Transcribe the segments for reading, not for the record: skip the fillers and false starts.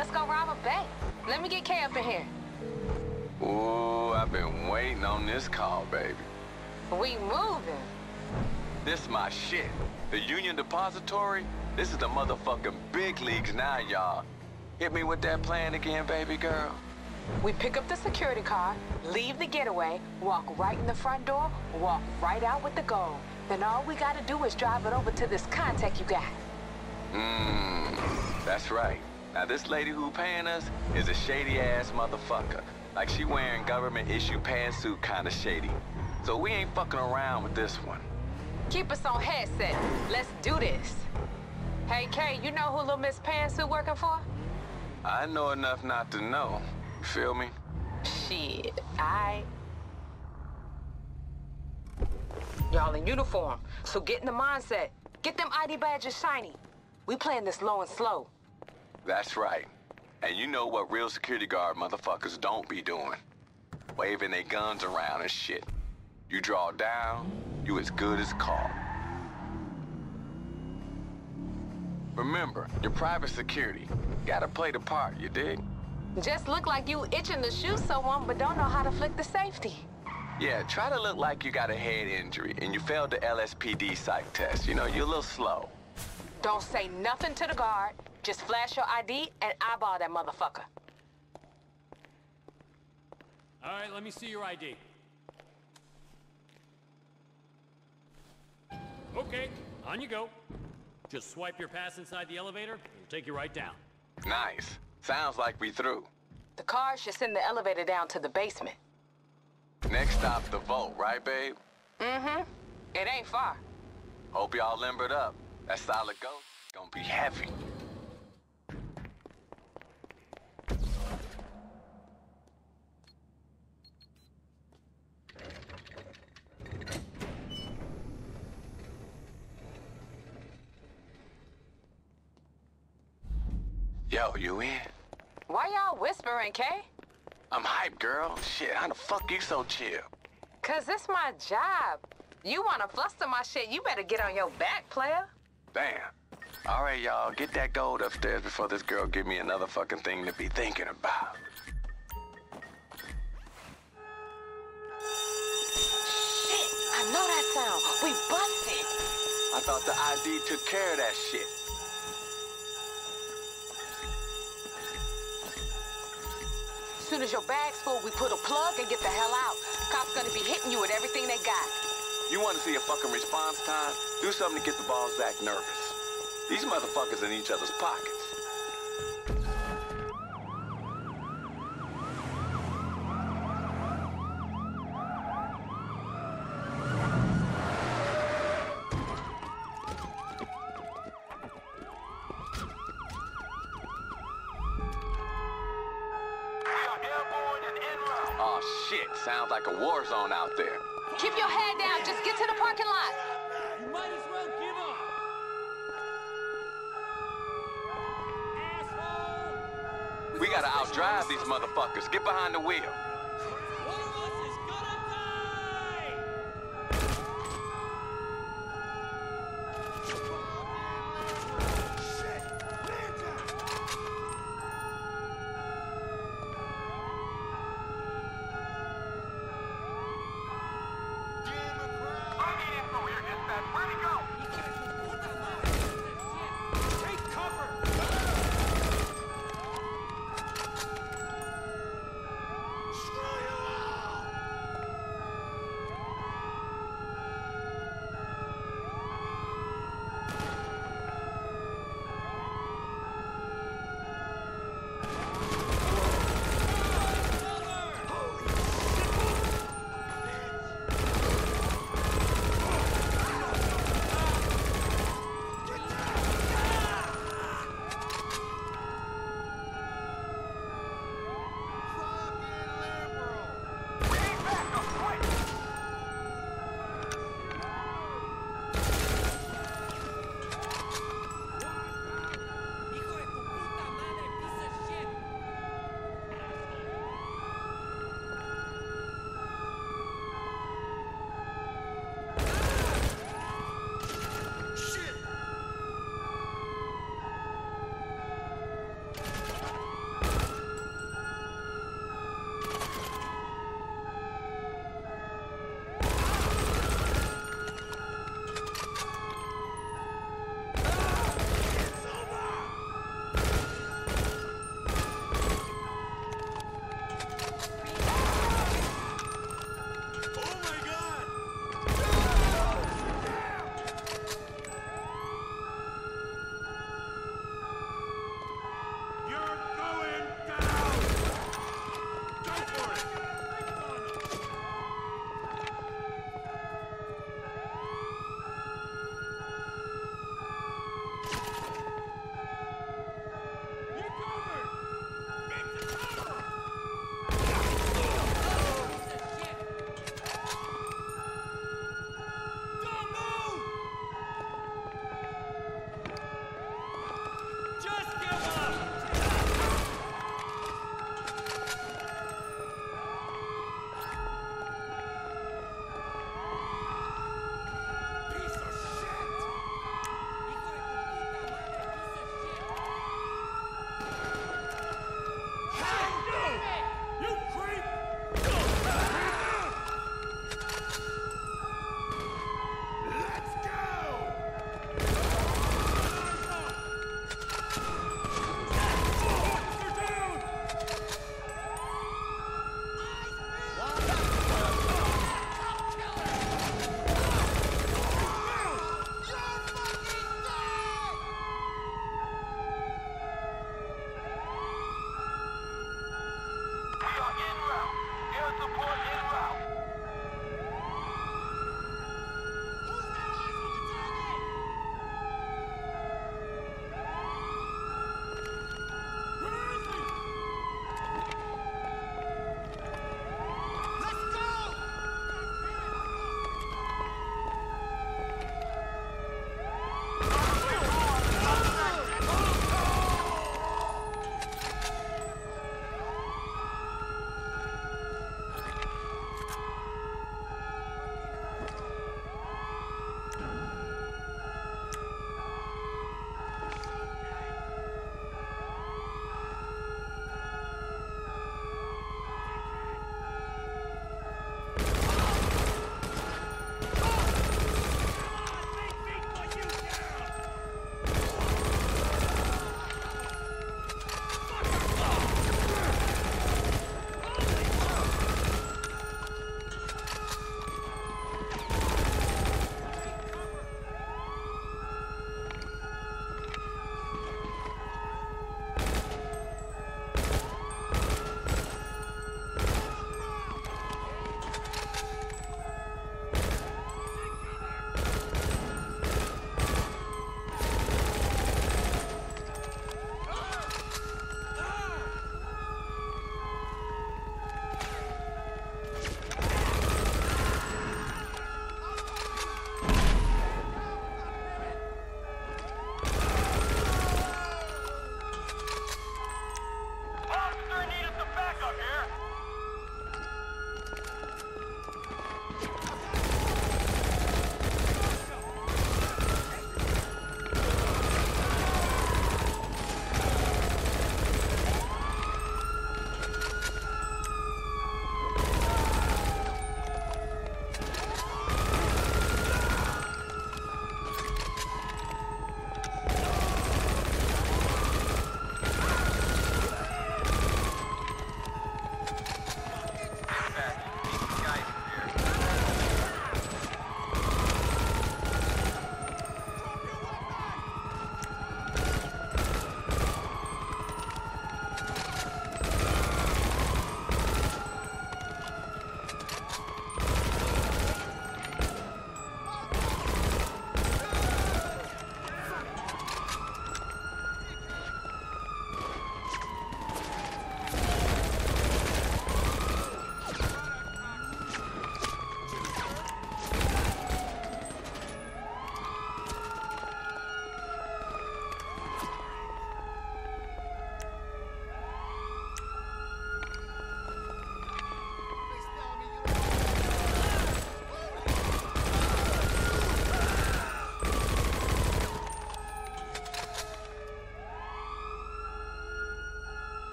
let's go rob a bank. Let me get Kay up in here. Ooh, I've been waiting on this call, baby. We moving. This my shit. The Union Depository? This is the motherfucking big leagues now, y'all. Hit me with that plan again, baby girl. We pick up the security car, leave the getaway, walk right in the front door, walk right out with the gold. Then all we gotta do is drive it over to this contact you got. That's right. Now this lady who paying us is a shady-ass motherfucker. Like she wearing government-issue pantsuit kinda shady. So we ain't fucking around with this one. Keep us on headset. Let's do this. Hey, Kay, you know who Lil Miss Pantsuit working for? I know enough not to know. You feel me? Shit, Y'all in uniform, so get in the mindset. Get them ID badges shiny. We playing this low and slow. That's right. And you know what real security guard motherfuckers don't be doing. Waving their guns around and shit. You draw down, you as good as caught. Remember, your private security. Gotta play the part, you dig? Just look like you itching to shoot someone, but don't know how to flick the safety. Yeah, try to look like you got a head injury and you failed the LSPD psych test. You know, you're a little slow. Don't say nothing to the guard. Just flash your ID and eyeball that motherfucker. All right, let me see your ID. Okay, on you go. Just swipe your pass inside the elevator, it'll take you right down. Nice. Sounds like we through. The car should send the elevator down to the basement. Next stop, the vault, right, babe? Mm-hmm. It ain't far. Hope y'all limbered up. That solid gold gonna be heavy. Yo, you in? Why y'all whispering, Kay? I'm hyped, girl. Shit, how the fuck you so chill? Cause it's my job. You wanna fluster my shit, you better get on your back, player. Damn. All right, y'all, get that gold upstairs before this girl give me another fucking thing to be thinking about. Shit, I know that sound. We busted. I thought the ID took care of that shit. As soon as your bag's full, we put a plug and get the hell out. Cops gonna be hitting you with everything they got. You want to see a fucking response time? Do something to get the balls act nervous. These motherfuckers in each other's pockets. Oh shit, sounds like a war zone out there. Keep your head down, just get to the parking lot. You might as well give up! Asshole! We gotta outdrive these motherfuckers. Get behind the wheel. One of us is gonna die! Take cover!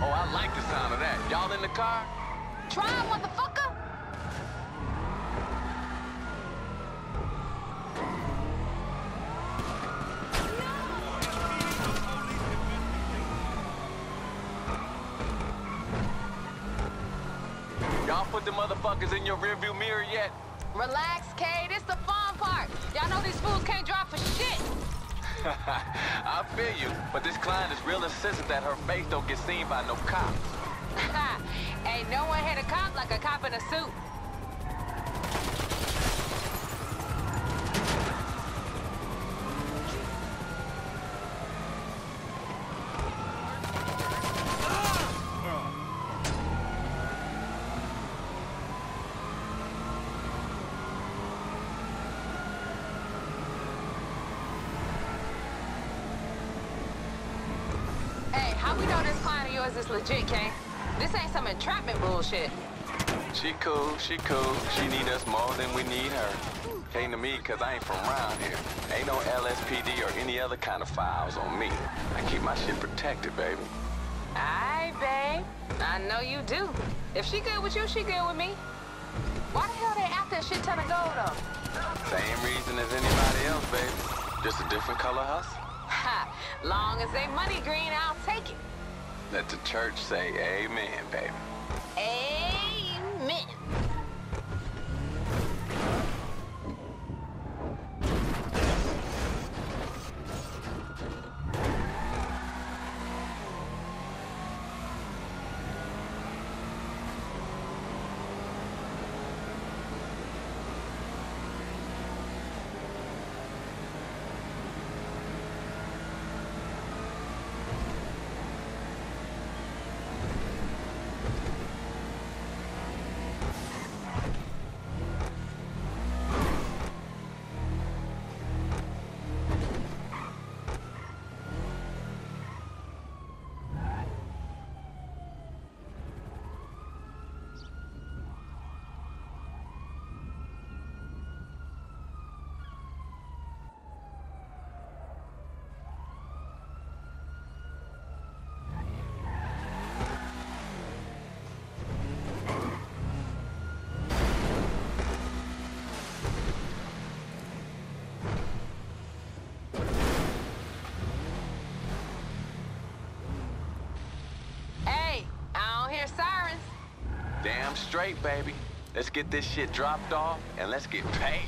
Oh, I like the sound of that. Y'all in the car? Try, motherfucker! Y'all put the motherfuckers in your rearview mirror yet? Relax, Kay. This the fun part. Y'all know these fools can't drive for shit. I feel you, but this client is real insistent that her face don't get seen by no cops. Ain't no one hit a cop like a cop in a suit. Hey, how we know this client of yours is legit, Kay? This ain't some entrapment bullshit. She cool, she cool. She need us more than we need her. Came to me because I ain't from around here. Ain't no LSPD or any other kind of files on me. I keep my shit protected, baby. Aye, babe. I know you do. If she good with you, she good with me. Why the hell they after a shit ton of gold, though? Same reason as anybody else, baby. Just a different color hustle. Ha! Long as they money green, I'll take it. Let the church say amen, baby. Amen. Sirens. Damn straight, baby. Let's get this shit dropped off and let's get paid.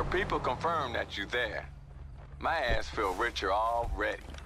Your people confirm that you're there. My ass feel richer already.